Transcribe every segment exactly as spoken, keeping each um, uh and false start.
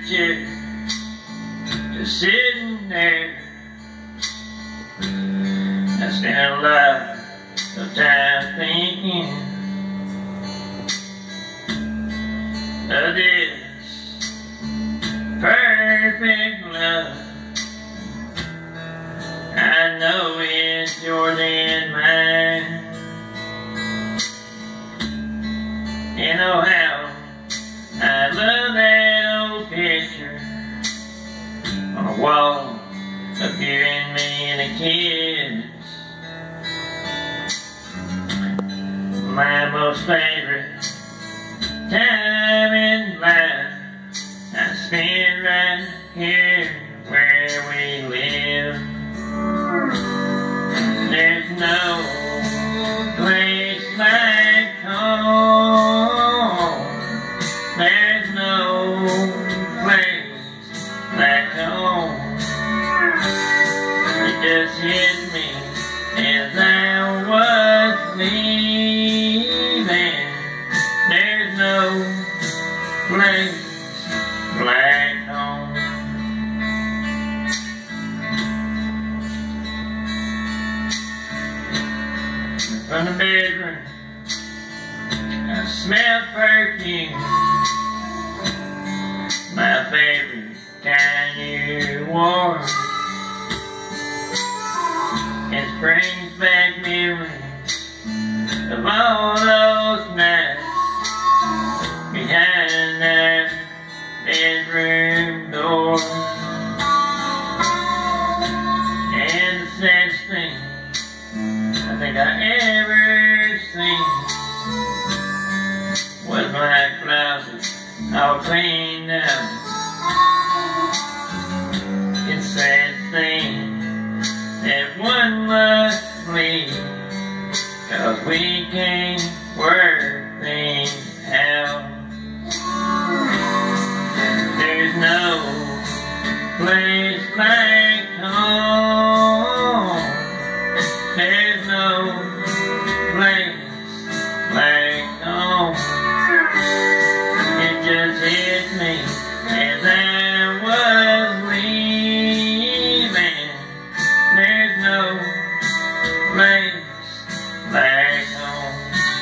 chair, just sitting there. I spent a lot of time thinking of this perfect love. I know it's yours and mine. And oh how I love that old picture on the wall of you and me and the kids. My most favorite time in life I spent right here where we live. There's no place like home. There's no place like home. It just hit me as I was leaving. There's no place like home. From the bedroom, I smell perfume, my favorite kind you wore. It brings back memories of all those nights behind that bedroom door. And the saddest thing I think I ever seen was my closet all cleaned up. It's a sad thing that one must leave, 'cause we can't work things out. There's no place like home. There's no place like home. It just hit me as I was leaving. There's no place like home.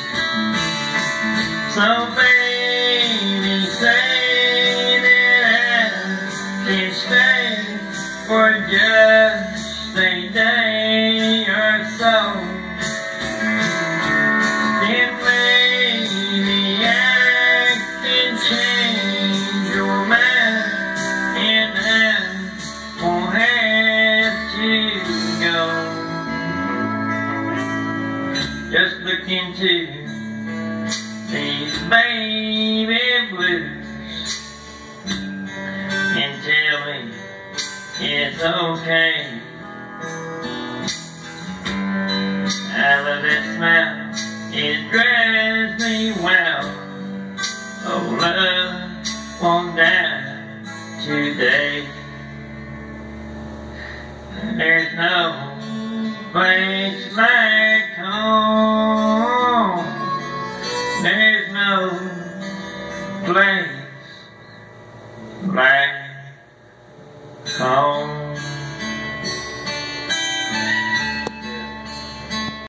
So baby, say that I can stay for just a day or so. Then maybe I can change your mind, and I won't have to go. Just look into these baby blues and tell me it's okay. I love that smile, it drives me wild. Oh, love won't die today. There's no place like home. There's no place like home.